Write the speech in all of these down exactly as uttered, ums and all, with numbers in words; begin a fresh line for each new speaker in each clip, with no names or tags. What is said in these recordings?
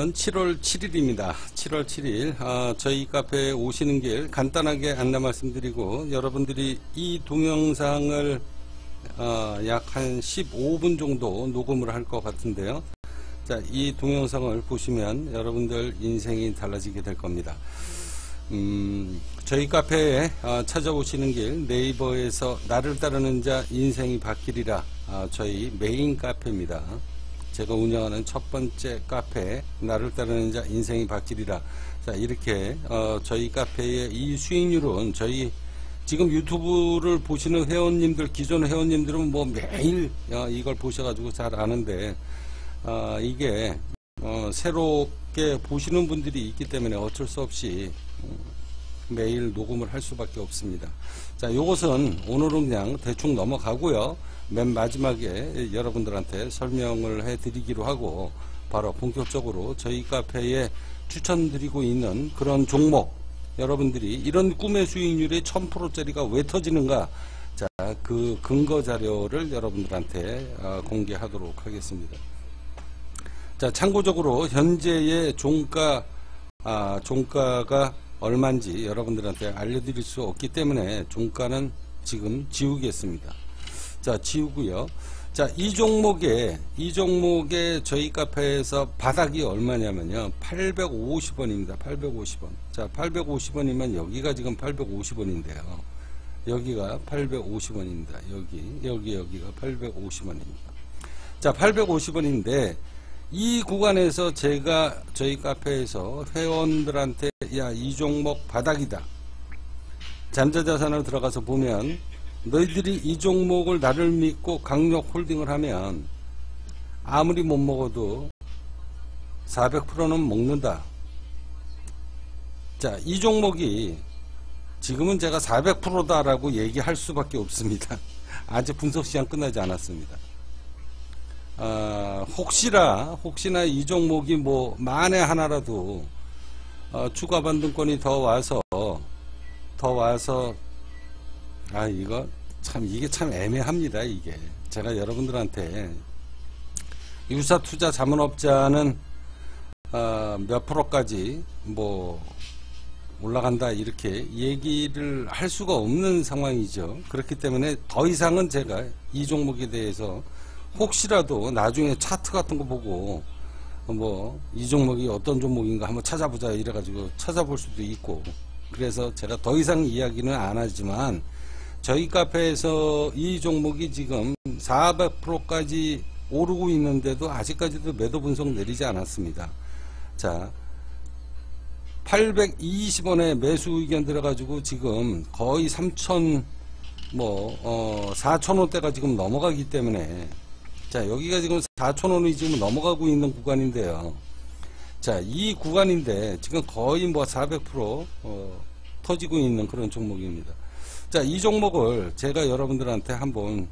칠월 칠일입니다. 칠월 칠일 어, 저희 카페에 오시는 길 간단하게 안내 말씀드리고, 여러분들이 이 동영상을 어, 약 한 십오 분 정도 녹음을 할 것 같은데요. 자, 이 동영상을 보시면 여러분들 인생이 달라지게 될 겁니다. 음, 저희 카페에 어, 찾아오시는 길 네이버에서 나를 따르는 자 인생이 바뀌리라, 어, 저희 메인 카페입니다. 제가 운영하는 첫 번째 카페, 나를 따르는 자 인생이 바뀌리라. 자, 이렇게 어, 저희 카페의 이 수익률은, 저희 지금 유튜브를 보시는 회원님들, 기존 회원님들은 뭐 매일 어, 이걸 보셔가지고 잘 아는데, 어, 이게 어, 새롭게 보시는 분들이 있기 때문에 어쩔 수 없이 매일 녹음을 할 수밖에 없습니다. 자, 요것은 오늘은 그냥 대충 넘어가고요. 맨 마지막에 여러분들한테 설명을 해 드리기로 하고, 바로 본격적으로 저희 카페에 추천드리고 있는 그런 종목, 여러분들이 이런 꿈의 수익률이 천 퍼센트짜리가 왜 터지는가, 자, 그 근거 자료를 여러분들한테 공개하도록 하겠습니다. 자, 참고적으로 현재의 종가, 아, 종가가 얼마인지 여러분들한테 알려드릴 수 없기 때문에 종가는 지금 지우겠습니다. 자, 지우고요. 자, 이 종목에, 이 종목에 저희 카페에서 바닥이 얼마냐면요, 팔백오십 원입니다. 팔백오십 원. 자, 팔백오십 원이면 여기가 지금 팔백오십 원인데요. 여기가 팔백오십 원입니다. 여기, 여기, 여기가 팔백오십 원입니다. 자, 팔백오십 원인데, 이 구간에서 제가 저희 카페에서 회원들한테, 야, 이 종목 바닥이다, 잠재자산을 들어가서 보면, 너희들이 이 종목을 나를 믿고 강력 홀딩을 하면 아무리 못 먹어도 사백 퍼센트는 먹는다. 자, 이 종목이 지금은 제가 사백 퍼센트다 라고 얘기할 수밖에 없습니다. 아직 분석 시장 끝나지 않았습니다. 어, 혹시나 혹시나 이 종목이 뭐 만에 하나라도 어, 추가 반등권이 더 와서 더 와서 아, 이거 참, 이게 참 애매합니다. 이게 제가 여러분들한테 유사 투자 자문업자는 어, 몇 프로까지 뭐 올라간다 이렇게 얘기를 할 수가 없는 상황이죠. 그렇기 때문에 더 이상은 제가 이 종목에 대해서 혹시라도 나중에 차트 같은 거 보고 뭐 이 종목이 어떤 종목인가 한번 찾아보자 이래가지고 찾아볼 수도 있고, 그래서 제가 더 이상 이야기는 안 하지만, 저희 카페에서 이 종목이 지금 사백 퍼센트까지 오르고 있는데도 아직까지도 매도 분석 내리지 않았습니다. 자, 팔백이십 원에 매수 의견 들어가지고 지금 거의 삼천, 뭐, 어, 사천 원대가 지금 넘어가기 때문에, 자, 여기가 지금 사천 원이 지금 넘어가고 있는 구간인데요. 자, 이 구간인데 지금 거의 뭐 사백 퍼센트 어, 터지고 있는 그런 종목입니다. 자, 이 종목을 제가 여러분들한테 한번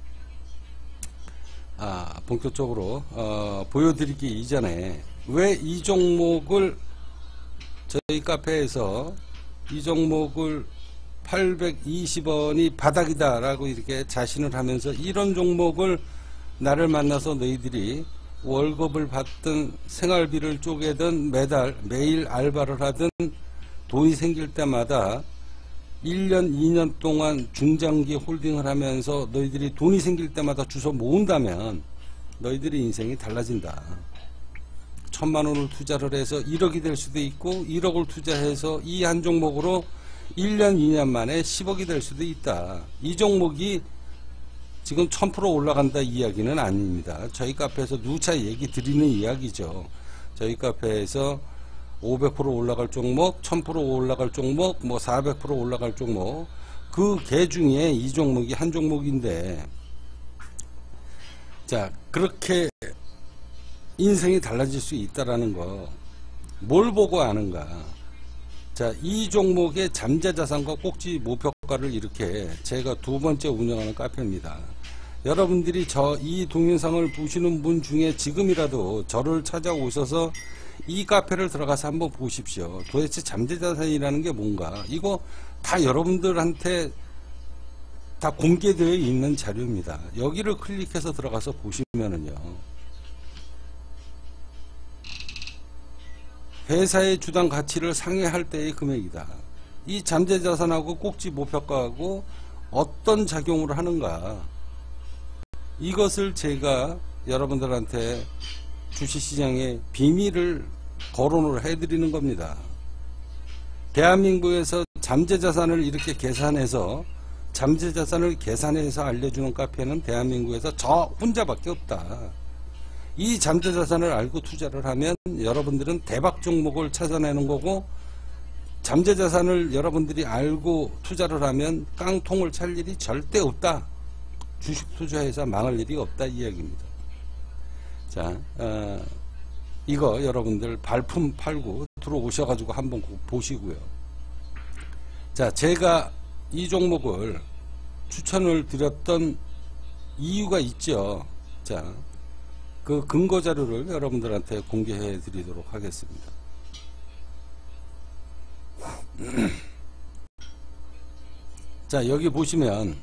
아, 본격적으로 어, 보여드리기 이전에, 왜 이 종목을 저희 카페에서 이 종목을 팔백이십 원이 바닥이다 라고 이렇게 자신을 하면서, 이런 종목을 나를 만나서 너희들이 월급을 받든 생활비를 쪼개든 매달 매일 알바를 하든 돈이 생길 때마다 일 년 이 년 동안 중장기 홀딩을 하면서 너희들이 돈이 생길 때마다 주워 모은다면 너희들의 인생이 달라진다. 천만 원을 투자를 해서 일억이 될 수도 있고, 일억을 투자해서 이 한 종목으로 일 년 이 년 만에 십억이 될 수도 있다. 이 종목이 지금 천 퍼센트 올라간다 이야기는 아닙니다. 저희 카페에서 누차 얘기 드리는 이야기죠. 저희 카페에서 오백 퍼센트 올라갈 종목, 천 퍼센트 올라갈 종목, 뭐 사백 퍼센트 올라갈 종목, 그 개 중에 이 종목이 한 종목인데, 자, 그렇게 인생이 달라질 수 있다라는 거 뭘 보고 아는가. 자, 이 종목의 잠재자산과 꼭지 목표가를 이렇게, 제가 두 번째 운영하는 카페입니다. 여러분들이 저 이 동영상을 보시는 분 중에 지금이라도 저를 찾아오셔서 이 카페를 들어가서 한번 보십시오. 도대체 잠재자산이라는 게 뭔가. 이거 다 여러분들한테 다 공개되어 있는 자료입니다. 여기를 클릭해서 들어가서 보시면은요, 회사의 주당 가치를 상회할 때의 금액이다. 이 잠재자산하고 꼭지 목표가하고 어떤 작용을 하는가, 이것을 제가 여러분들한테 주식시장의 비밀을 거론을 해드리는 겁니다. 대한민국에서 잠재자산을 이렇게 계산해서 잠재자산을 계산해서 알려주는 카페는 대한민국에서 저 혼자밖에 없다. 이 잠재자산을 알고 투자를 하면 여러분들은 대박 종목을 찾아내는 거고, 잠재자산을 여러분들이 알고 투자를 하면 깡통을 찰 일이 절대 없다. 주식 투자해서 망할 일이 없다, 이 이야기입니다. 자, 어, 이거 여러분들 발품 팔고 들어오셔가지고 한번 보시고요. 자, 제가 이 종목을 추천을 드렸던 이유가 있죠. 자, 그 근거 자료를 여러분들한테 공개해 드리도록 하겠습니다. 자, 여기 보시면,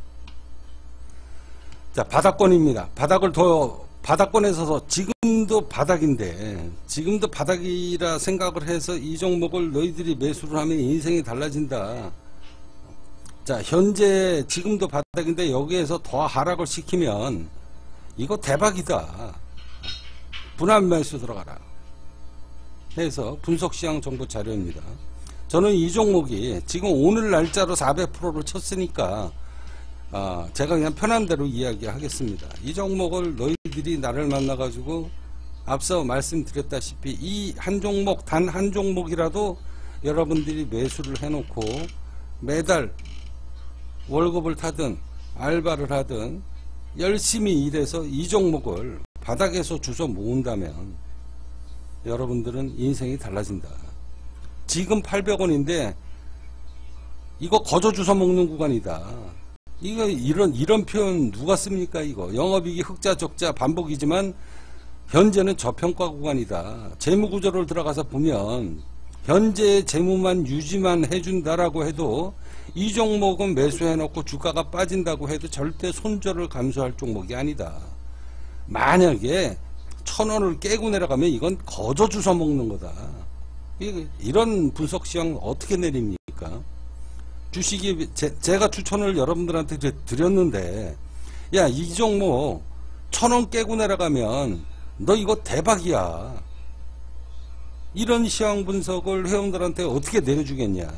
자, 바닥권입니다. 바닥을 더, 바닥권에 서서 지금도 바닥인데, 지금도 바닥이라 생각을 해서 이 종목을 너희들이 매수를 하면 인생이 달라진다. 자, 현재 지금도 바닥인데 여기에서 더 하락을 시키면 이거 대박이다. 분할 매수 들어가라 해서 분석시장 정보 자료입니다. 저는 이 종목이 지금 오늘 날짜로 사백 퍼센트를 쳤으니까 아, 제가 그냥 편한 대로 이야기하겠습니다. 이 종목을 너희들이 나를 만나가지고 앞서 말씀드렸다시피 이 한 종목, 단 한 종목이라도 여러분들이 매수를 해놓고 매달 월급을 타든 알바를 하든 열심히 일해서 이 종목을 바닥에서 주워 모은다면 여러분들은 인생이 달라진다. 지금 팔백 원인데 이거 거저 주워 먹는 구간이다. 이거 이런 이런 표현 누가 씁니까? 이거 영업이익이 흑자 적자 반복이지만 현재는 저평가 구간이다. 재무구조를 들어가서 보면 현재의 재무만 유지만 해준다라고 해도 이 종목은 매수해놓고 주가가 빠진다고 해도 절대 손절을 감수할 종목이 아니다. 만약에 천 원을 깨고 내려가면 이건 거저 주워 먹는 거다. 이런 분석시장 어떻게 내립니까? 주식이 제, 제가 추천을 여러분들한테 드렸는데, 야, 이 종목 천 원 깨고 내려가면 너 이거 대박이야. 이런 시황 분석을 회원들한테 어떻게 내려주겠냐.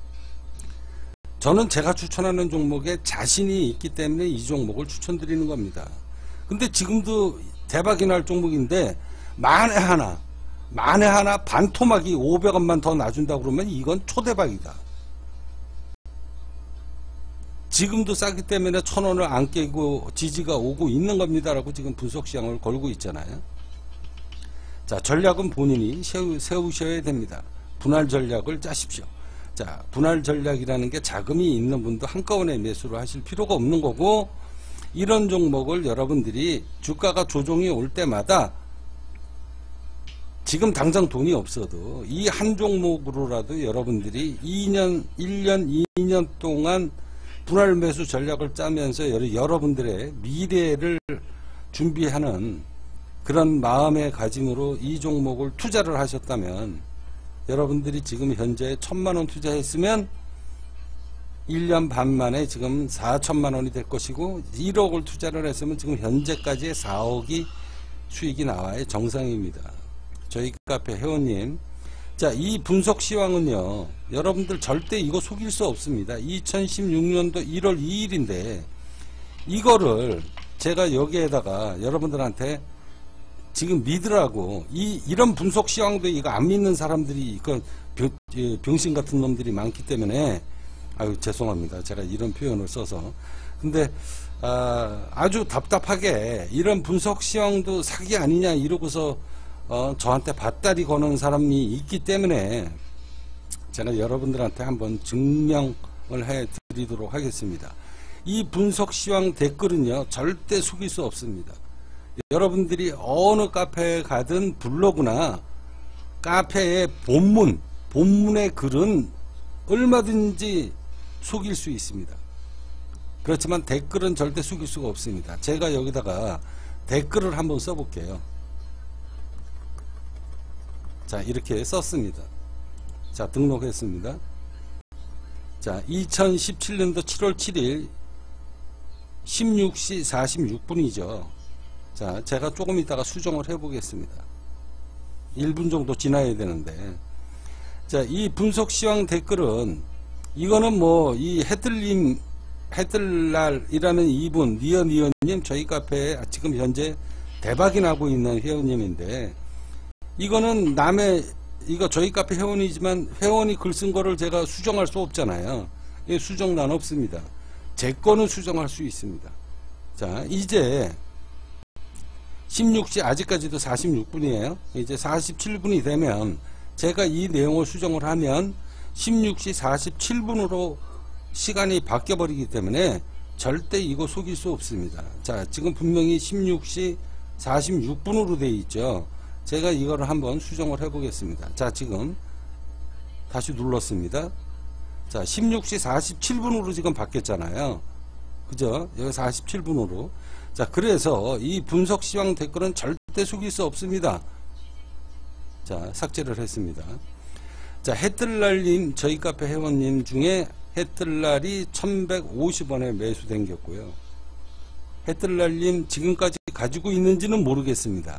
저는 제가 추천하는 종목에 자신이 있기 때문에 이 종목을 추천드리는 겁니다. 근데 지금도 대박이 날 종목인데 만에 하나 만에 하나 반토막이 오백 원만 더 놔준다고 그러면 이건 초대박이다. 지금도 싸기 때문에 천 원을 안 깨고 지지가 오고 있는 겁니다라고 지금 분석시장을 걸고 있잖아요. 자, 전략은 본인이 세우, 세우셔야 됩니다. 분할 전략을 짜십시오. 자, 분할 전략이라는 게 자금이 있는 분도 한꺼번에 매수를 하실 필요가 없는 거고, 이런 종목을 여러분들이 주가가 조정이 올 때마다 지금 당장 돈이 없어도 이 한 종목으로라도 여러분들이 이 년, 일 년, 이 년 동안 분할 매수 전략을 짜면서 여러분들의 미래를 준비하는 그런 마음의 가짐으로 이 종목을 투자를 하셨다면, 여러분들이 지금 현재 천만 원 투자했으면 일 년 반 만에 지금 사천만 원이 될 것이고, 일억을 투자를 했으면 지금 현재까지의 사억이 수익이 나와야 정상입니다. 저희 카페 회원님, 자, 이 분석 시황은요, 여러분들 절대 이거 속일 수 없습니다. 이천십육 년도 일월 이일인데 이거를 제가 여기에다가 여러분들한테 지금 믿으라고, 이 이런 분석 시황도 이거 안 믿는 사람들이 이거 병, 병신 같은 놈들이 많기 때문에, 아유 죄송합니다, 제가 이런 표현을 써서. 근데 아, 아주 답답하게 이런 분석 시황도 사기 아니냐 이러고서 어, 저한테 밭다리 거는 사람이 있기 때문에 제가 여러분들한테 한번 증명을 해 드리도록 하겠습니다. 이 분석 시황 댓글은요 절대 속일 수 없습니다. 여러분들이 어느 카페에 가든 블로그나 카페의 본문, 본문의 글은 얼마든지 속일 수 있습니다. 그렇지만 댓글은 절대 속일 수가 없습니다. 제가 여기다가 댓글을 한번 써볼게요. 자, 이렇게 썼습니다. 자, 등록했습니다. 자, 이천십칠 년도 칠월 칠일 십육 시 사십육 분이죠. 자, 제가 조금 이따가 수정을 해 보겠습니다. 일 분 정도 지나야 되는데, 자, 이 분석시황 댓글은, 이거는 뭐 이 해뜰님 해뜰날이라는 이분 니어니어님 저희 카페에 지금 현재 대박이 나고 있는 회원님인데, 이거는 남의, 이거 저희 카페 회원이지만 회원이 글 쓴 거를 제가 수정할 수 없잖아요. 수정란 없습니다. 제 거는 수정할 수 있습니다. 자, 이제 십육 시, 아직까지도 사십육 분이에요. 이제 사십칠 분이 되면 제가 이 내용을 수정을 하면 십육 시 사십칠 분으로 시간이 바뀌어 버리기 때문에 절대 이거 속일 수 없습니다. 자, 지금 분명히 십육 시 사십육 분으로 되어 있죠. 제가 이거를 한번 수정을 해 보겠습니다. 자, 지금 다시 눌렀습니다. 자, 십육 시 사십칠 분으로 지금 바뀌었잖아요. 그죠? 여기 사십칠 분으로. 자, 그래서 이 분석 시황 댓글은 절대 속일 수 없습니다. 자, 삭제를 했습니다. 자, 해뜰날님 저희 카페 회원님 중에 해뜰날이 천백오십 원에 매수된겼고요. 해뜰날님 지금까지 가지고 있는지는 모르겠습니다.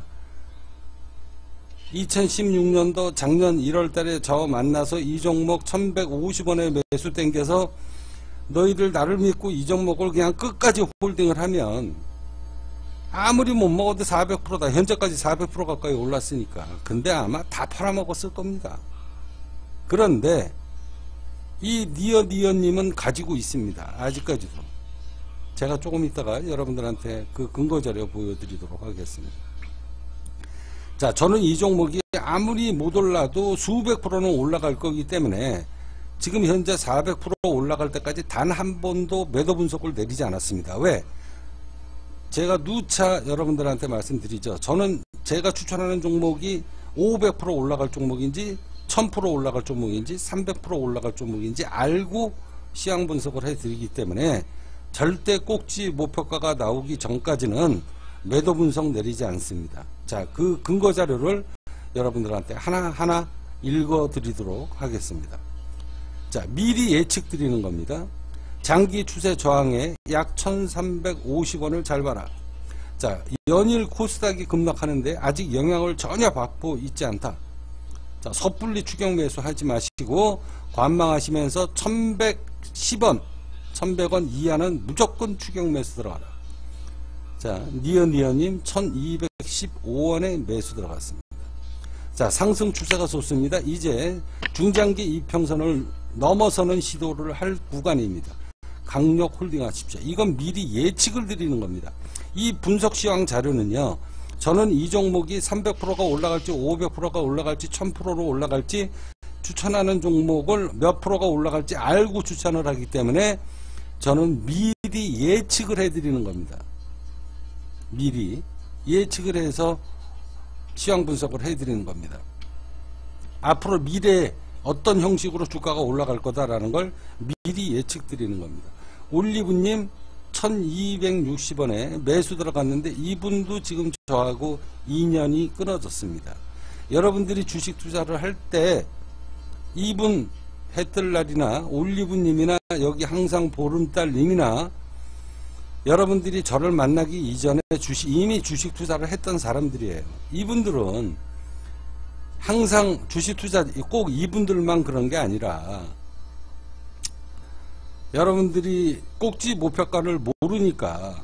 이천십육 년도 작년 일월 달에 저 만나서 이 종목 천백오십 원에 매수 땡겨서 너희들 나를 믿고 이 종목을 그냥 끝까지 홀딩을 하면 아무리 못 먹어도 사백 퍼센트다. 현재까지 사백 퍼센트 가까이 올랐으니까. 근데 아마 다 팔아먹었을 겁니다. 그런데 이 니어니어님은 가지고 있습니다. 아직까지도. 제가 조금 있다가 여러분들한테 그 근거자료 보여드리도록 하겠습니다. 자, 저는 이 종목이 아무리 못 올라도 수백 프로는 올라갈 거기 때문에 지금 현재 사백 퍼센트 올라갈 때까지 단 한 번도 매도 분석을 내리지 않았습니다. 왜? 제가 누차 여러분들한테 말씀드리죠. 저는 제가 추천하는 종목이 오백 퍼센트 올라갈 종목인지 천 퍼센트 올라갈 종목인지 삼백 퍼센트 올라갈 종목인지 알고 시황 분석을 해드리기 때문에 절대 꼭지 목표가가 나오기 전까지는 매도 분석 내리지 않습니다. 자, 그 근거 자료를 여러분들한테 하나하나 읽어 드리도록 하겠습니다. 자, 미리 예측 드리는 겁니다. 장기 추세 저항에 약 천삼백오십 원을 잘 봐라. 자, 연일 코스닥이 급락하는데 아직 영향을 전혀 받고 있지 않다. 자, 섣불리 추격 매수 하지 마시고 관망하시면서 천백십 원, 천백 원 이하는 무조건 추격 매수 들어가라. 자, 니어니어님 천이백십오 원에 매수 들어갔습니다. 자, 상승 추세가 좋습니다. 이제 중장기 이평선을 넘어서는 시도를 할 구간입니다. 강력 홀딩 하십시오. 이건 미리 예측을 드리는 겁니다. 이 분석 시황 자료는요, 저는 이 종목이 삼백 퍼센트가 올라갈지 오백 퍼센트가 올라갈지 천 퍼센트로 올라갈지 추천하는 종목을 몇 프로가 올라갈지 알고 추천을 하기 때문에 저는 미리 예측을 해드리는 겁니다. 미리 예측을 해서 시황 분석을 해드리는 겁니다. 앞으로 미래에 어떤 형식으로 주가가 올라갈 거다라는 걸 미리 예측 드리는 겁니다. 올리브님 천이백육십 원에 매수 들어갔는데 이분도 지금 저하고 인연이 끊어졌습니다. 여러분들이 주식 투자를 할 때 이분 해뜰날이나 올리브님이나 여기 항상 보름달님이나 여러분들이 저를 만나기 이전에 주식, 이미 주식 투자를 했던 사람들이에요. 이분들은 항상 주식 투자, 꼭 이분들만 그런 게 아니라 여러분들이 꼭지 목표가를 모르니까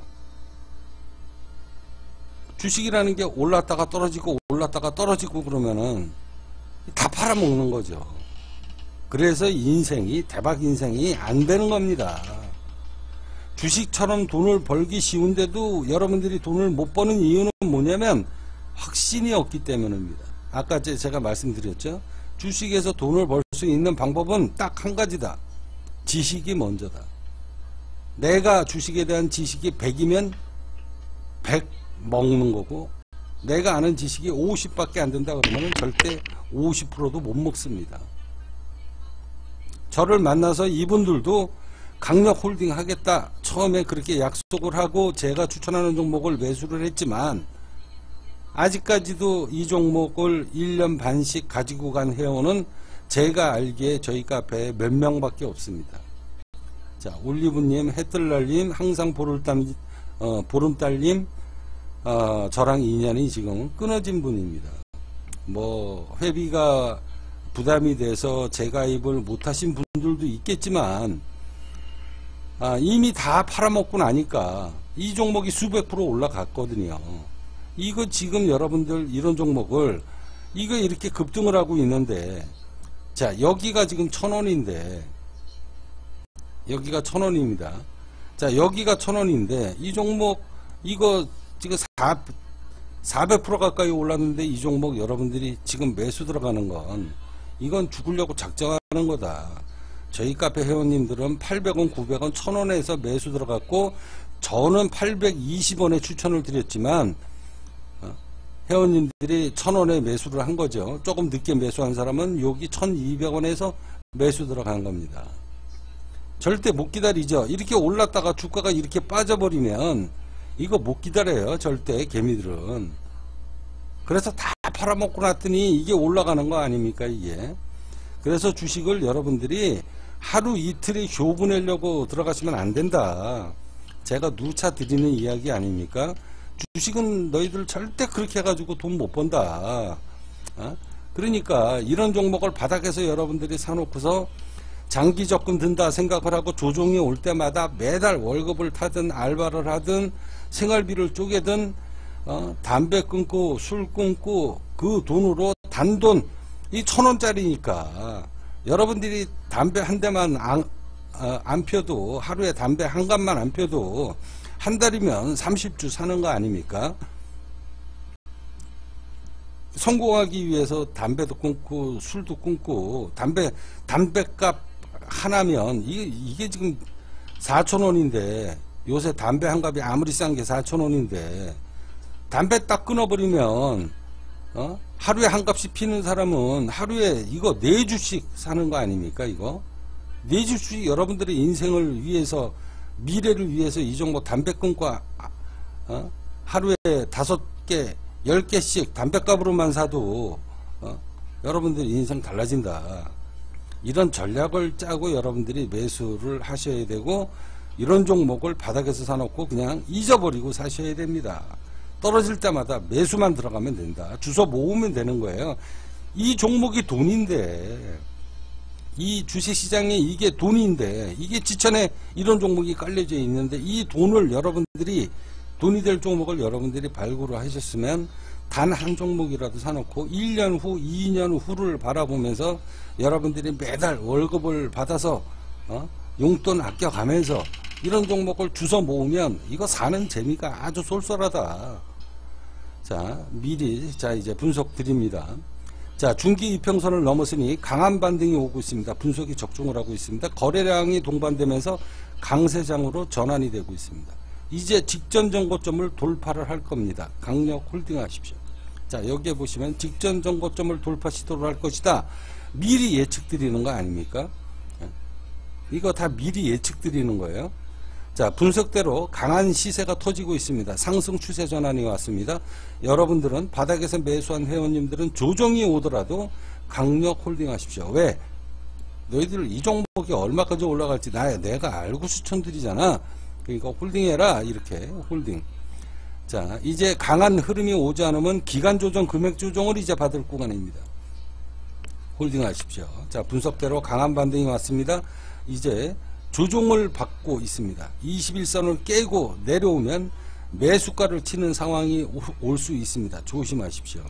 주식이라는 게 올랐다가 떨어지고 올랐다가 떨어지고 그러면은 다 팔아먹는 거죠. 그래서 인생이, 대박 인생이 안 되는 겁니다. 주식처럼 돈을 벌기 쉬운데도 여러분들이 돈을 못 버는 이유는 뭐냐면 확신이 없기 때문입니다. 아까 제가 말씀드렸죠. 주식에서 돈을 벌 수 있는 방법은 딱 한 가지다. 지식이 먼저다. 내가 주식에 대한 지식이 백이면 백 먹는 거고, 내가 아는 지식이 오십밖에 안 된다 그러면 절대 오십 퍼센트도 못 먹습니다. 저를 만나서 이분들도 강력 홀딩 하겠다. 처음에 그렇게 약속을 하고 제가 추천하는 종목을 매수를 했지만 아직까지도 이 종목을 일 년 반씩 가지고 간 회원은 제가 알기에 저희 카페에 몇 명밖에 없습니다. 자, 올리브님, 해뜰날님, 항상 보름달, 어, 보름달님, 어, 저랑 인연이 지금 끊어진 분입니다. 뭐 회비가 부담이 돼서 재가입을 못하신 분들도 있겠지만, 아, 이미 다 팔아먹고 나니까 이 종목이 수백 프로 올라갔거든요. 이거 지금 여러분들 이런 종목을 이거 이렇게 급등을 하고 있는데, 자, 여기가 지금 천 원인데 여기가 천 원입니다. 자, 여기가 천 원인데 이 종목 이거 지금 사백 퍼센트 가까이 올랐는데 이 종목 여러분들이 지금 매수 들어가는 건 이건 죽으려고 작정하는 거다. 저희 카페 회원님들은 팔백 원, 구백 원, 천 원에서 매수 들어갔고, 저는 팔백이십 원에 추천을 드렸지만 회원님들이 천 원에 매수를 한 거죠. 조금 늦게 매수한 사람은 여기 천이백 원에서 매수 들어간 겁니다. 절대 못 기다리죠. 이렇게 올랐다가 주가가 이렇게 빠져버리면 이거 못 기다려요. 절대 개미들은. 그래서 다 팔아먹고 났더니 이게 올라가는 거 아닙니까, 이게. 그래서 주식을 여러분들이 하루 이틀에 효부 내려고 들어가시면 안 된다. 제가 누차 드리는 이야기 아닙니까? 주식은 너희들 절대 그렇게 해가지고 돈 못 번다. 어? 그러니까 이런 종목을 바닥에서 여러분들이 사놓고서 장기 적금 든다 생각을 하고 조종이 올 때마다 매달 월급을 타든 알바를 하든 생활비를 쪼개든 어? 담배 끊고 술 끊고 그 돈으로 단돈 이 천 원짜리니까 여러분들이 담배 한 대만 안, 어, 안 펴도, 하루에 담배 한 갑만 안 펴도 한 달이면 삼십 주 사는 거 아닙니까? 성공하기 위해서 담배도 끊고 술도 끊고, 담배 담배값 하나면 이게, 이게 지금 사천 원인데, 요새 담배 한 갑이 아무리 싼 게 사천 원인데 담배 딱 끊어버리면 어? 하루에 한 갑씩 피는 사람은 하루에 이거 네 주씩 사는 거 아닙니까? 이거 네 주씩 여러분들의 인생을 위해서, 미래를 위해서 이 종목 담배 끊고 어? 하루에 다섯 개, 열 개씩 담배값으로만 사도 어? 여러분들 인생 달라진다. 이런 전략을 짜고 여러분들이 매수를 하셔야 되고, 이런 종목을 바닥에서 사놓고 그냥 잊어버리고 사셔야 됩니다. 떨어질 때마다 매수만 들어가면 된다. 주워 모으면 되는 거예요. 이 종목이 돈인데, 이 주식시장에 이게 돈인데, 이게 지천에 이런 종목이 깔려져 있는데, 이 돈을 여러분들이, 돈이 될 종목을 여러분들이 발굴을 하셨으면 단 한 종목이라도 사놓고 일 년 후, 이 년 후를 바라보면서 여러분들이 매달 월급을 받아서 어? 용돈 아껴가면서 이런 종목을 주워 모으면 이거 사는 재미가 아주 쏠쏠하다. 자, 미리 자 이제 분석 드립니다. 자, 중기 이평선을 넘었으니 강한 반등이 오고 있습니다. 분석이 적중을 하고 있습니다. 거래량이 동반되면서 강세장으로 전환이 되고 있습니다. 이제 직전 정고점을 돌파를 할 겁니다. 강력 홀딩하십시오. 자, 여기에 보시면 직전 정고점을 돌파 시도를 할 것이다. 미리 예측 드리는 거 아닙니까? 이거 다 미리 예측 드리는 거예요. 자, 분석대로 강한 시세가 터지고 있습니다. 상승 추세 전환이 왔습니다. 여러분들은 바닥에서 매수한 회원님들은 조정이 오더라도 강력 홀딩하십시오. 왜? 너희들 이 종목이 얼마까지 올라갈지 나, 내가 알고 추천드리잖아. 그러니까 홀딩해라. 이렇게 홀딩. 자, 이제 강한 흐름이 오지 않으면 기간 조정, 금액 조정을 이제 받을 구간입니다. 홀딩하십시오. 자, 분석대로 강한 반등이 왔습니다. 이제 조종을 받고 있습니다. 이십일 선을 깨고 내려오면 매수가를 치는 상황이 올 수 있습니다. 조심하십시오.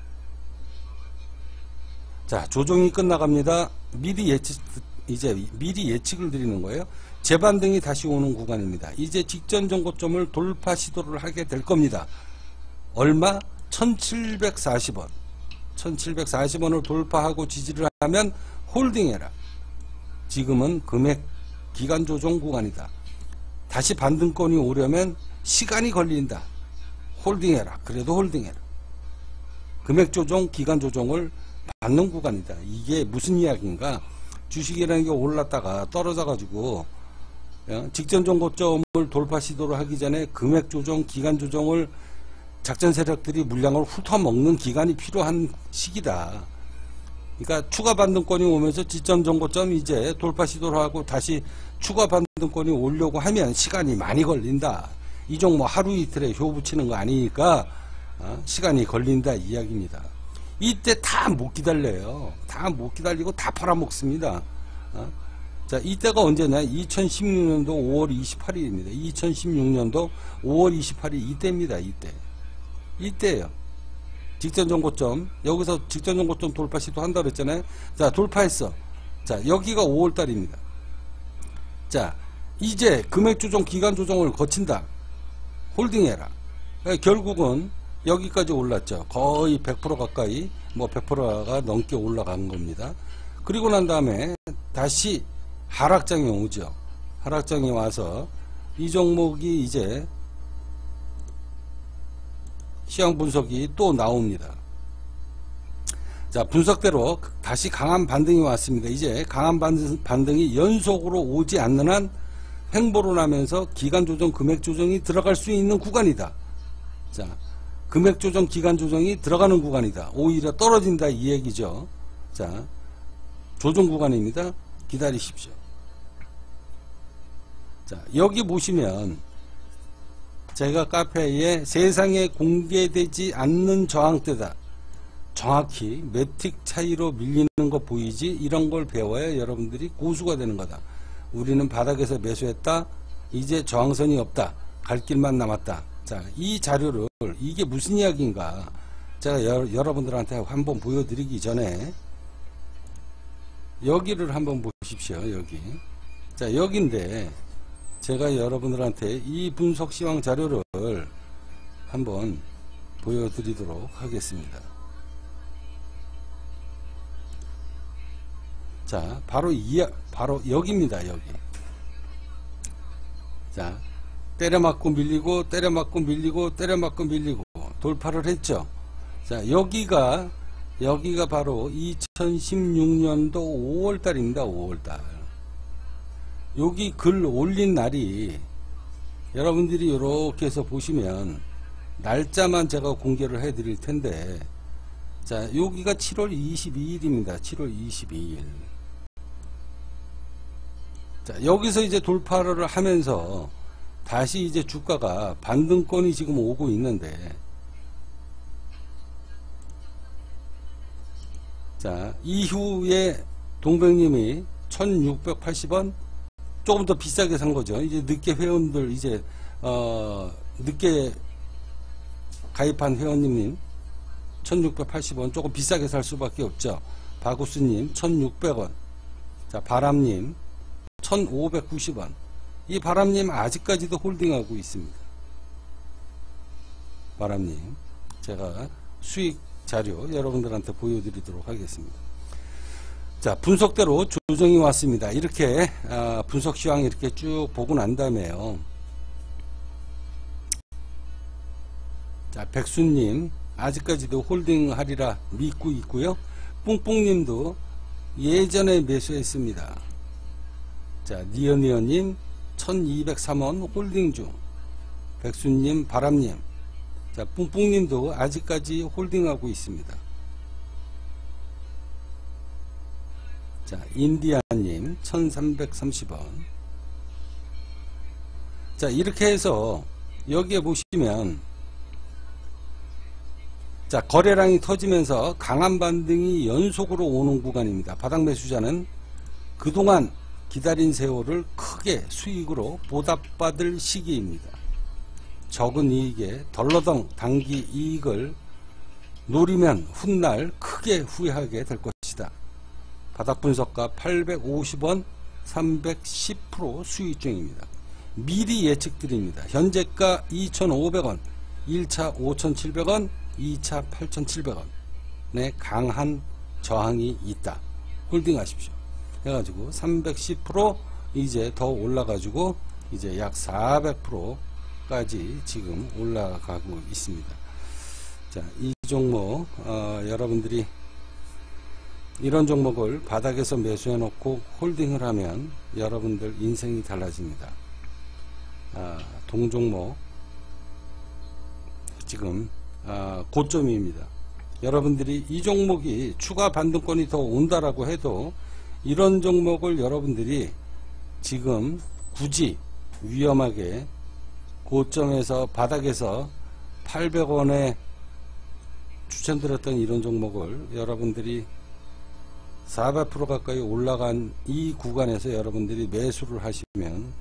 자, 조종이 끝나갑니다. 미리 예측, 이제 미리 예측을 드리는 거예요. 재반등이 다시 오는 구간입니다. 이제 직전 정고점을 돌파 시도를 하게 될 겁니다. 얼마? 천칠백사십 원. 천칠백사십 원을 돌파하고 지지를 하면 홀딩해라. 지금은 금액 기간 조정 구간이다. 다시 반등권이 오려면 시간이 걸린다. 홀딩해라. 그래도 홀딩해라. 금액 조정, 기간 조정을 받는 구간이다. 이게 무슨 이야기인가? 주식이라는 게 올랐다가 떨어져 가지고 직전 정고점을 돌파 시도를 하기 전에 금액 조정, 기간 조정을 작전 세력들이 물량을 훑어먹는 기간이 필요한 시기다. 그러니까 추가 반등권이 오면서 지점 정고점 이제 돌파 시도를 하고 다시 추가 반등권이 오려고 하면 시간이 많이 걸린다. 이 종목 하루 이틀에 효 붙이는 거 아니니까 어, 시간이 걸린다 이야기입니다. 이때 다 못 기다려요. 다 못 기다리고 다 팔아먹습니다. 어? 자, 이때가 언제냐? 이천십육 년도 오월 이십팔일입니다. 이천십육 년도 오월 이십팔일 이때입니다. 이때. 이때예요. 직전 정고점, 여기서 직전 정고점 돌파 시도한다 그랬잖아요. 자, 돌파했어. 자, 여기가 오월 달입니다. 자, 이제 금액 조정, 기간 조정을 거친다. 홀딩해라. 그러니까 결국은 여기까지 올랐죠. 거의 백 퍼센트 가까이, 뭐 백 퍼센트가 넘게 올라간 겁니다. 그리고 난 다음에 다시 하락장이 오죠. 하락장이 와서 이 종목이 이제 시황 분석이 또 나옵니다. 자, 분석대로 다시 강한 반등이 왔습니다. 이제 강한 반등이 연속으로 오지 않는 한 횡보로 나면서 기간 조정, 금액 조정이 들어갈 수 있는 구간이다. 자, 금액 조정, 기간 조정이 들어가는 구간이다. 오히려 떨어진다 이 얘기죠. 자, 조정 구간입니다. 기다리십시오. 자, 여기 보시면 제가 카페에 세상에 공개되지 않는 저항대다. 정확히 매틱 차이로 밀리는 거 보이지? 이런 걸 배워야 여러분들이 고수가 되는 거다. 우리는 바닥에서 매수했다. 이제 저항선이 없다. 갈 길만 남았다. 자, 이 자료를 이게 무슨 이야기인가 제가 여, 여러분들한테 한번 보여드리기 전에 여기를 한번 보십시오. 여기. 자, 여기인데 제가 여러분들한테 이 분석 시황 자료를 한번 보여드리도록 하겠습니다. 자, 바로 이, 바로 여기입니다. 여기. 자, 때려맞고 밀리고, 때려맞고 밀리고, 때려맞고 밀리고, 돌파를 했죠. 자, 여기가, 여기가 바로 이천십육 년도 오월 달입니다. 오월 달. 여기 글 올린 날이, 여러분들이 이렇게 해서 보시면, 날짜만 제가 공개를 해 드릴 텐데, 자, 여기가 칠월 이십이일입니다. 칠월 이십이일. 자, 여기서 이제 돌파를 하면서 다시 이제 주가가 반등권이 지금 오고 있는데, 자, 이후에 동백님이 천육백팔십 원 조금 더 비싸게 산 거죠. 이제 늦게 회원들 이제 어 늦게 가입한 회원님 천육백팔십 원 조금 비싸게 살 수밖에 없죠. 바구스님 천육백 원. 자, 바람님 천오백구십 원. 이 바람님 아직까지도 홀딩하고 있습니다. 바람님, 제가 수익 자료 여러분들한테 보여드리도록 하겠습니다. 자, 분석대로 조정이 왔습니다. 이렇게 아, 분석 시황 이렇게 쭉 보고 난 다음에요. 자, 백수님 아직까지도 홀딩하리라 믿고 있고요. 뿡뿡님도 예전에 매수했습니다. 자, 니어니어님 천이백삼 원 홀딩 중. 백수님, 바람님, 자, 뿡뿡님도 아직까지 홀딩하고 있습니다. 자, 인디아님 천삼백삼십 원. 자, 이렇게 해서 여기에 보시면, 자, 거래량이 터지면서 강한 반등이 연속으로 오는 구간입니다. 바닥 매수자는 그동안 기다린 세월을 크게 수익으로 보답받을 시기입니다. 적은 이익에 덜러덩 단기 이익을 노리면 훗날 크게 후회하게 될 것이다. 바닥 분석가 팔백오십 원 삼백십 퍼센트 수익 중입니다. 미리 예측 드립니다. 현재가 이천오백 원, 일 차 오천칠백 원, 이 차 팔천칠백 원의 강한 저항이 있다. 홀딩하십시오. 해가지고 삼백십 퍼센트 이제 더 올라가지고 이제 약 사백 퍼센트까지 지금 올라가고 있습니다. 자, 이 종목 어, 여러분들이 이런 종목을 바닥에서 매수해 놓고 홀딩을 하면 여러분들 인생이 달라집니다. 아, 동종목 지금 아, 고점입니다. 여러분들이 이 종목이 추가 반등권이 더 온다라고 해도 이런 종목을 여러분들이 지금 굳이 위험하게 고점에서 바닥에서 팔백 원에 추천드렸던 이런 종목을 여러분들이 사백 퍼센트 가까이 올라간 이 구간에서 여러분들이 매수를 하시면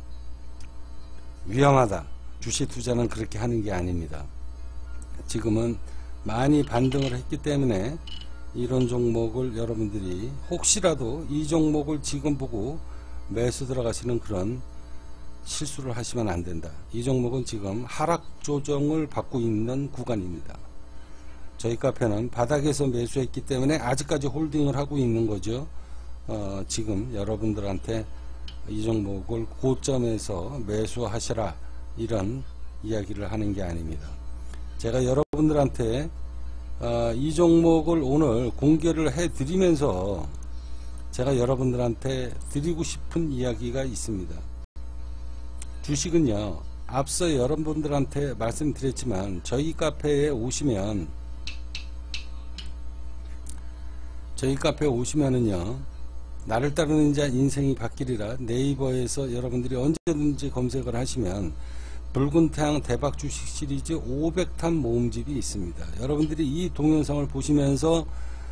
위험하다. 주식 투자는 그렇게 하는 게 아닙니다. 지금은 많이 반등을 했기 때문에 이런 종목을 여러분들이 혹시라도 이 종목을 지금 보고 매수 들어가시는 그런 실수를 하시면 안 된다. 이 종목은 지금 하락 조정을 받고 있는 구간입니다. 저희 카페는 바닥에서 매수했기 때문에 아직까지 홀딩을 하고 있는 거죠. 어, 지금 여러분들한테 이 종목을 고점에서 매수하시라 이런 이야기를 하는 게 아닙니다. 제가 여러분들한테 어, 이 종목을 오늘 공개를 해 드리면서 제가 여러분들한테 드리고 싶은 이야기가 있습니다. 주식은요, 앞서 여러분들한테 말씀드렸지만 저희 카페에 오시면 저희 카페에 오시면은요, 나를 따르는 자 인생이 바뀌리라 네이버에서 여러분들이 언제든지 검색을 하시면 붉은 태양 대박 주식 시리즈 오백 탄 모음집이 있습니다. 여러분들이 이 동영상을 보시면서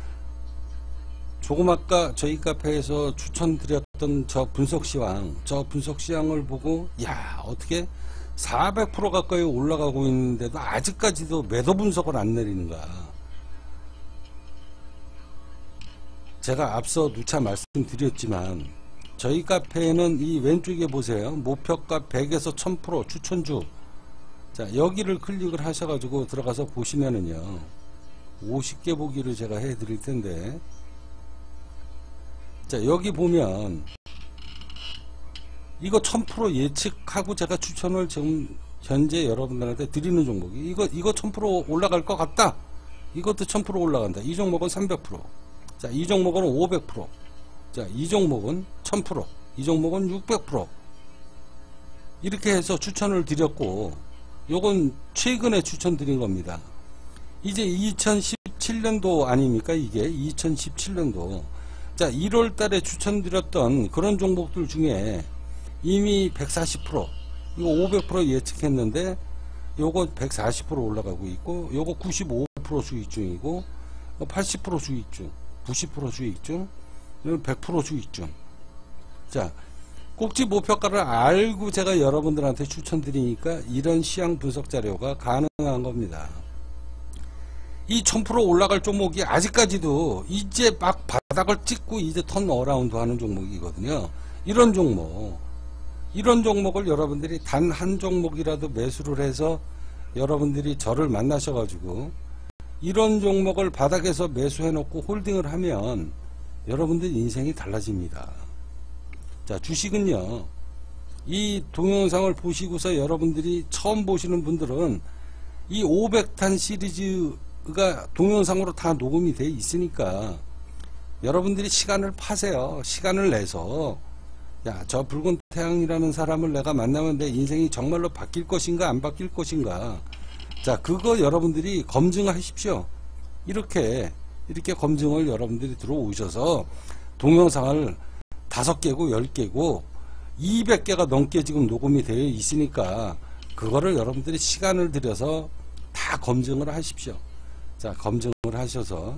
조금 아까 저희 카페에서 추천드렸던 저 분석시황, 저 분석시황을 보고 야, 어떻게 사백 퍼센트 가까이 올라가고 있는데도 아직까지도 매도 분석을 안 내리는가. 제가 앞서 누차 말씀드렸지만 저희 카페에는 이 왼쪽에 보세요. 목표가 백에서 천 퍼센트 추천주. 자, 여기를 클릭을 하셔가지고 들어가서 보시면은요, 오십 개 보기를 제가 해 드릴 텐데, 자, 여기 보면 이거 천 퍼센트 예측하고 제가 추천을 지금 현재 여러분들한테 드리는 종목이 이거 이거 천 퍼센트 올라갈 것 같다. 이것도 천 퍼센트 올라간다. 이 종목은 삼백 퍼센트. 자, 이 종목은 오백 퍼센트. 자, 이 종목은 천 퍼센트. 이 종목은 육백 퍼센트. 이렇게 해서 추천을 드렸고, 요건 최근에 추천드린 겁니다. 이제 이천십칠 년도 아닙니까? 이게 이천십칠 년도. 자, 일월 달에 추천드렸던 그런 종목들 중에 이미 백사십 퍼센트, 이거 오백 퍼센트 예측했는데 요거 백사십 퍼센트 올라가고 있고, 요거 구십오 퍼센트 수익 중이고, 팔십 퍼센트 수익 중, 구십 퍼센트 수익 중, 백 퍼센트 수익 중. 자, 꼭지 목표가를 알고 제가 여러분들한테 추천드리니까 이런 시황 분석 자료가 가능한 겁니다. 이 천 퍼센트 올라갈 종목이 아직까지도 이제 막 바닥을 찍고 이제 턴 어라운드 하는 종목이거든요. 이런 종목, 이런 종목을 여러분들이 단 한 종목이라도 매수를 해서 여러분들이 저를 만나셔가지고 이런 종목을 바닥에서 매수해 놓고 홀딩을 하면 여러분들 인생이 달라집니다. 자, 주식은요, 이 동영상을 보시고서 여러분들이 처음 보시는 분들은 이 오백 탄 시리즈가 동영상으로 다 녹음이 돼 있으니까 여러분들이 시간을 파세요. 시간을 내서 야, 저 붉은 태양이라는 사람을 내가 만나면 내 인생이 정말로 바뀔 것인가 안 바뀔 것인가. 자, 그거 여러분들이 검증하십시오. 이렇게 이렇게 검증을 여러분들이 들어오셔서 동영상을 다섯 개고 열 개고 이백 개가 넘게 지금 녹음이 되어 있으니까 그거를 여러분들이 시간을 들여서 다 검증을 하십시오. 자, 검증을 하셔서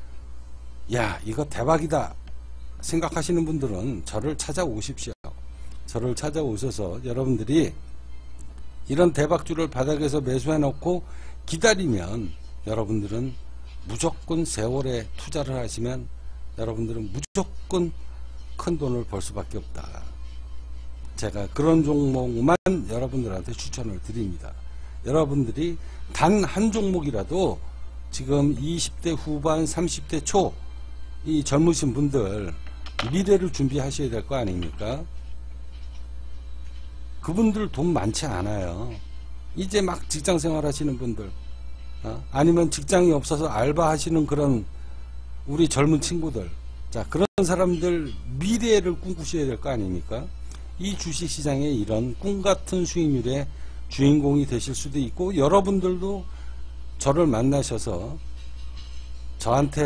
야, 이거 대박이다 생각하시는 분들은 저를 찾아오십시오. 저를 찾아오셔서 여러분들이 이런 대박주를 바닥에서 매수해 놓고 기다리면 여러분들은 무조건 세월에 투자를 하시면 여러분들은 무조건 큰 돈을 벌 수밖에 없다. 제가 그런 종목만 여러분들한테 추천을 드립니다. 여러분들이 단 한 종목이라도 지금 이십 대 후반 삼십 대 초 이 젊으신 분들 미래를 준비하셔야 될 거 아닙니까? 그분들 돈 많지 않아요. 이제 막 직장생활 하시는 분들, 어? 아니면 직장이 없어서 알바 하시는 그런 우리 젊은 친구들, 자, 그런 사람들 미래를 꿈꾸셔야 될 거 아닙니까? 이 주식시장에 이런 꿈같은 수익률의 주인공이 되실 수도 있고, 여러분들도 저를 만나셔서 저한테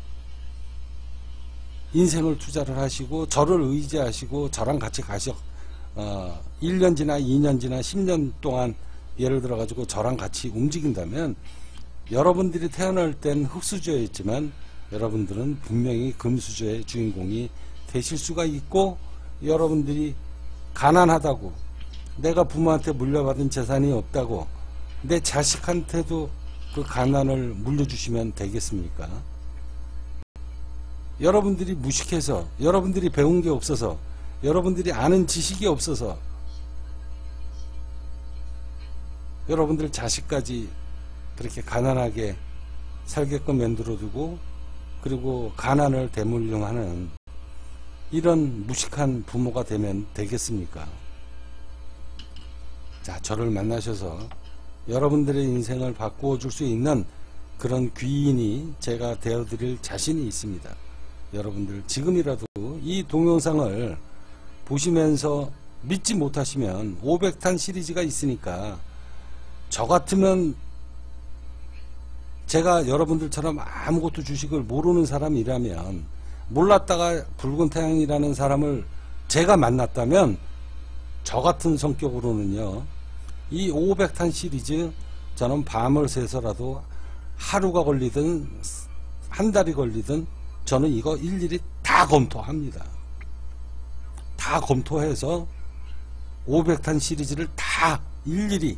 인생을 투자를 하시고 저를 의지하시고 저랑 같이 가셔 어, 일 년 지나 이 년 지나 십 년 동안 예를 들어 가지고 저랑 같이 움직인다면 여러분들이 태어날 땐 흙수저였지만 여러분들은 분명히 금수저의 주인공이 되실 수가 있고, 여러분들이 가난하다고 내가 부모한테 물려받은 재산이 없다고 내 자식한테도 그 가난을 물려주시면 되겠습니까? 여러분들이 무식해서, 여러분들이 배운 게 없어서, 여러분들이 아는 지식이 없어서 여러분들 자식까지 그렇게 가난하게 살게끔 만들어두고 그리고 가난을 대물림하는 이런 무식한 부모가 되면 되겠습니까? 자, 저를 만나셔서 여러분들의 인생을 바꾸어 줄 수 있는 그런 귀인이 제가 되어드릴 자신이 있습니다. 여러분들 지금이라도 이 동영상을 보시면서 믿지 못하시면 오백 탄 시리즈가 있으니까, 저 같으면 제가 여러분들처럼 아무것도 주식을 모르는 사람이라면, 몰랐다가 붉은 태양이라는 사람을 제가 만났다면, 저 같은 성격으로는요 이 오백 탄 시리즈 저는 밤을 새서라도 하루가 걸리든 한 달이 걸리든 저는 이거 일일이 다 검토합니다. 다 검토해서 오백 탄 시리즈를 다 일일이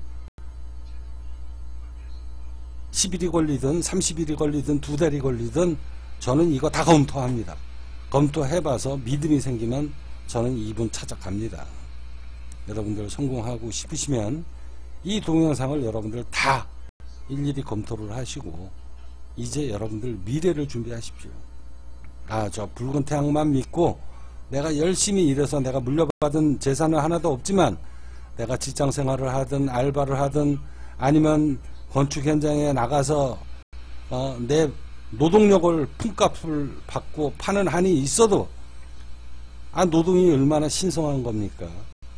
십 일이 걸리든 삼십 일이 걸리든 두 달이 걸리든 저는 이거 다 검토합니다. 검토해봐서 믿음이 생기면 저는 이분 찾아갑니다. 여러분들 성공하고 싶으시면 이 동영상을 여러분들 다 일일이 검토를 하시고 이제 여러분들 미래를 준비하십시오. 아, 저 붉은 태양만 믿고 내가 열심히 일해서 내가 물려받은 재산은 하나도 없지만 내가 직장생활을 하든 알바를 하든 아니면 건축 현장에 나가서 어, 내 노동력을 품값을 받고 파는 한이 있어도, 아, 노동이 얼마나 신성한 겁니까?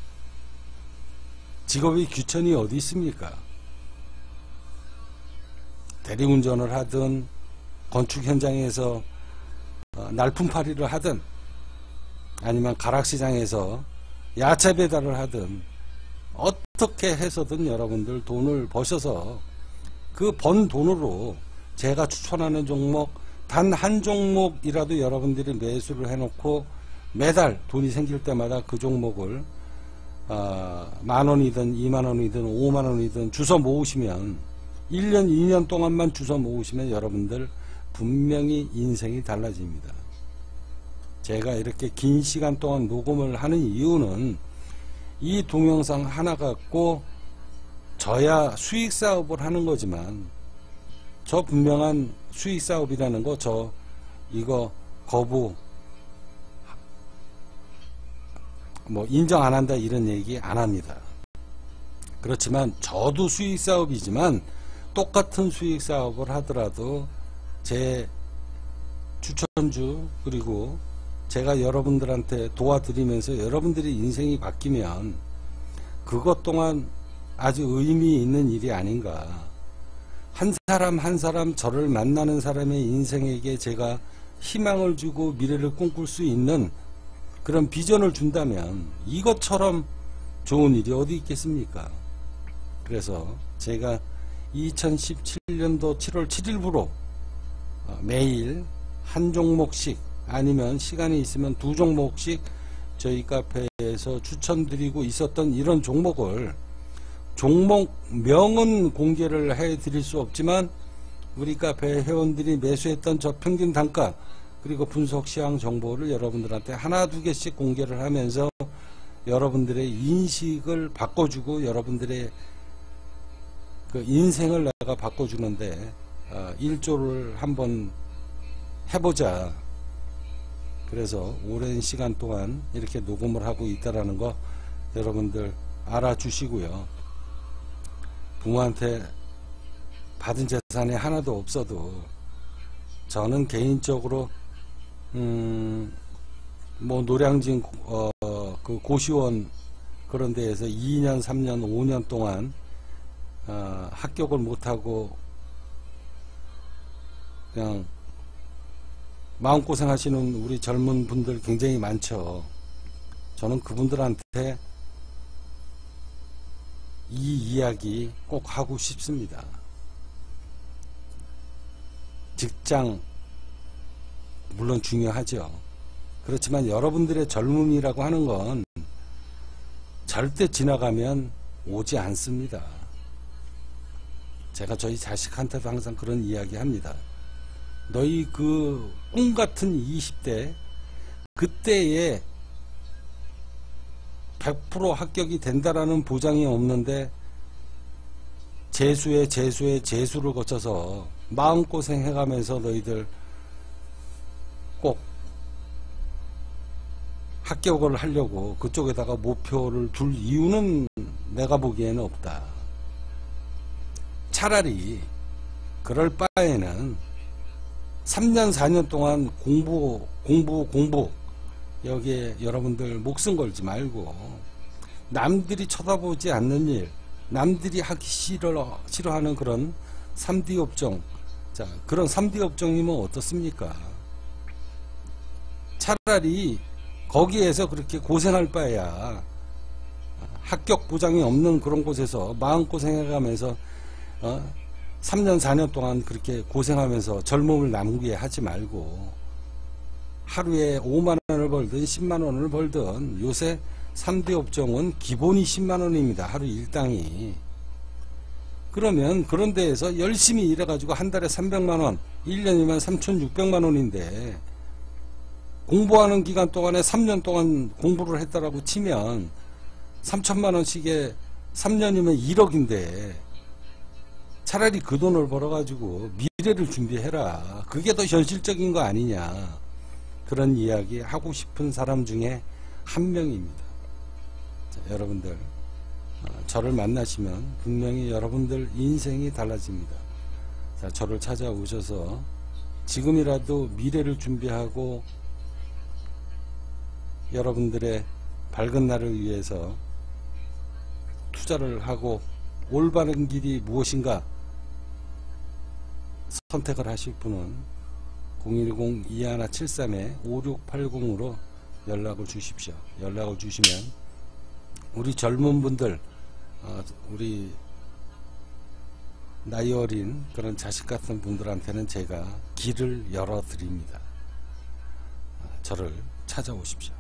직업의 귀천이 어디 있습니까? 대리운전을 하든 건축 현장에서 어, 날품팔이를 하든 아니면 가락시장에서 야채 배달을 하든 어떻게 해서든 여러분들 돈을 버셔서 그 번 돈으로 제가 추천하는 종목 단 한 종목이라도 여러분들이 매수를 해놓고 매달 돈이 생길 때마다 그 종목을 어, 만원이든 이만원이든 오만원이든 주워 모으시면 일 년 이 년 동안만 주워 모으시면 여러분들 분명히 인생이 달라집니다. 제가 이렇게 긴 시간 동안 녹음을 하는 이유는 이 동영상 하나 갖고 저야 수익 사업을 하는 거지만 저 분명한 수익 사업이라는 거 저 이거 거부 뭐 인정 안 한다 이런 얘기 안 합니다. 그렇지만 저도 수익 사업이지만 똑같은 수익 사업을 하더라도 제 추천주 그리고 제가 여러분들한테 도와드리면서 여러분들이 인생이 바뀌면 그것 또한 아주 의미 있는 일이 아닌가. 한 사람 한 사람 저를 만나는 사람의 인생에게 제가 희망을 주고 미래를 꿈꿀 수 있는 그런 비전을 준다면 이것처럼 좋은 일이 어디 있겠습니까? 그래서 제가 이천십칠 년도 칠월 칠일부로 매일 한 종목씩 아니면 시간이 있으면 두 종목씩 저희 카페에서 추천드리고 있었던 이런 종목을 종목명은 공개를 해 드릴 수 없지만 우리 카페 회원들이 매수했던 저 평균 단가 그리고 분석 시황 정보를 여러분들한테 하나 두 개씩 공개를 하면서 여러분들의 인식을 바꿔주고 여러분들의 그 인생을 내가 바꿔주는데 어, 일조를 한번 해보자. 그래서 오랜 시간 동안 이렇게 녹음을 하고 있다라는 거 여러분들 알아주시고요. 부모한테 받은 재산이 하나도 없어도 저는 개인적으로 음, 뭐 노량진 어, 그 고시원 그런 데에서 이 년 삼 년 오 년 동안 어, 합격을 못하고 그냥 마음고생 하시는 우리 젊은 분들 굉장히 많죠. 저는 그분들한테 이 이야기 꼭 하고 싶습니다. 직장 물론 중요하죠. 그렇지만 여러분들의 젊음이라고 하는 건 절대 지나가면 오지 않습니다. 제가 저희 자식한테도 항상 그런 이야기 합니다. 너희 그 꿈같은 이십 대 그때에 백 퍼센트 합격이 된다라는 보장이 없는데 재수에 재수에 재수를 거쳐서 마음고생 해가면서 너희들 꼭 합격을 하려고 그쪽에다가 목표를 둘 이유는 내가 보기에는 없다. 차라리 그럴 바에는 삼 년 사 년 동안 공부 공부 공부 여기에 여러분들 목숨 걸지 말고 남들이 쳐다보지 않는 일, 남들이 하기 싫어, 싫어하는 그런 삼 디 업종, 자 그런 삼 디 업종이면 어떻습니까? 차라리 거기에서 그렇게 고생할 바에야 합격 보장이 없는 그런 곳에서 마음고생해가면서 어? 삼 년 사 년 동안 그렇게 고생하면서 젊음을 남기게 하지 말고 하루에 오만 원을 벌든 십만 원을 벌든 요새 삼 대 업종은 기본이 십만 원입니다. 하루 일당이. 그러면 그런 데에서 열심히 일해가지고 한 달에 삼백만 원, 일 년이면 삼천육백만 원인데 공부하는 기간 동안에 삼 년 동안 공부를 했다라고 치면 삼천만 원씩에 삼 년이면 일억인데 차라리 그 돈을 벌어가지고 미래를 준비해라. 그게 더 현실적인 거 아니냐. 그런 이야기 하고 싶은 사람 중에 한 명입니다. 자, 여러분들 어, 저를 만나시면 분명히 여러분들 인생이 달라집니다. 자, 저를 찾아오셔서 지금이라도 미래를 준비하고 여러분들의 밝은 날을 위해서 투자를 하고 올바른 길이 무엇인가 선택을 하실 분은 공일공 이일칠삼 오육팔공으로 연락을 주십시오. 연락을 주시면 우리 젊은 분들, 어, 우리 나이 어린 그런 자식 같은 분들한테는 제가 길을 열어 드립니다. 저를 찾아오십시오.